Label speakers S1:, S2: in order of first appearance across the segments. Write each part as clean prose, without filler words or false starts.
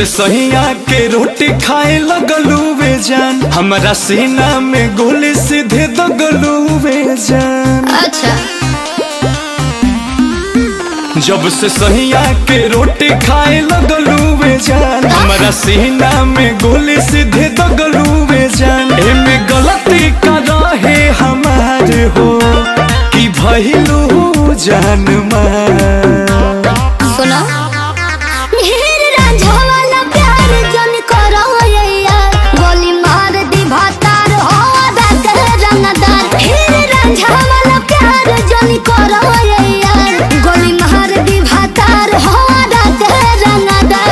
S1: से सहिया के रोटी खाए लगलू वे जान, हमारा सीना में गोली सीधे दगलू वे जान।
S2: अच्छा
S1: जब से सहिया के रोटी खाए लगलू वे जान, हमारा सीना में गोली सीधे दगलू वे जान। एमे गलती का रहे हमारे हो कि भइलू जान मां।
S2: सुनो मेरे रांझा वाला प्यार जन करो यार, गोली मार दी भातार हो आधा के रंगदार। मेरे रांझा वाला प्यार जन करो यार, गोली मार दी भातार हो आधा के रंगदार।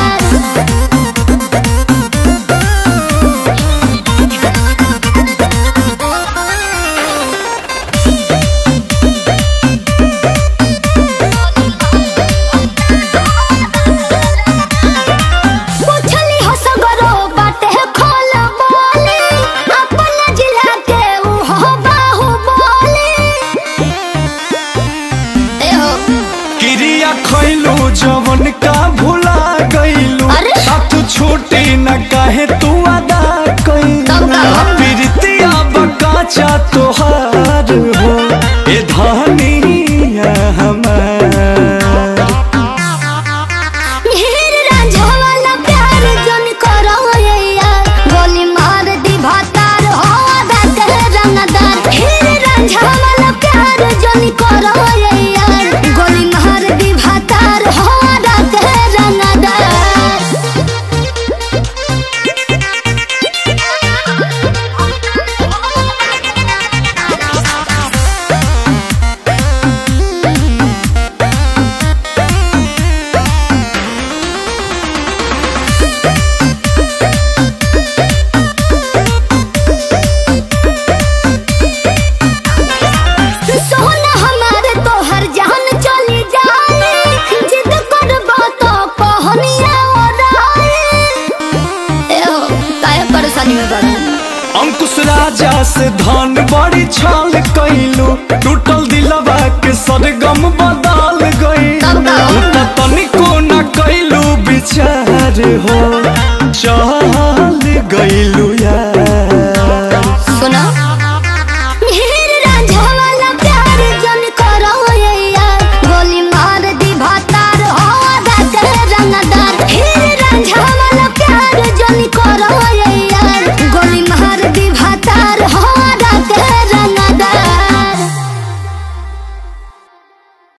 S1: खैलू जवन का भुला गईलू, साथ छोटी न काहे तू अदा कईलू। प्रीतिया बकाचा तोहार हो ए धनिया हमार।
S2: मेरे रांझा वाला प्यार जन करो यार, गोली मार दी भातार हो आधा के रंगदार। मेरे रांझा वाला प्यार जन करो यार, गोली मार दी भातार हो आधा के रंगदार। सोना हमारे तो हर जान चली जाए, जिद करबो तो कहनिया ओराए। ए हो काहे परेशानी में पड़ा?
S1: अंकुश राजा से धन बड़ी छाल कईलू, टूटल दिलवा के सरगम बदल गईलू। तनिको न कईलू विचार हो चल गईलू